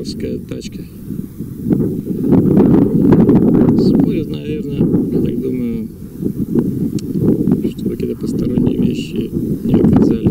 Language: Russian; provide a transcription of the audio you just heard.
жесткая тачка. Спорят, наверное, я так думаю, чтобы какие-то посторонние вещи не оказались.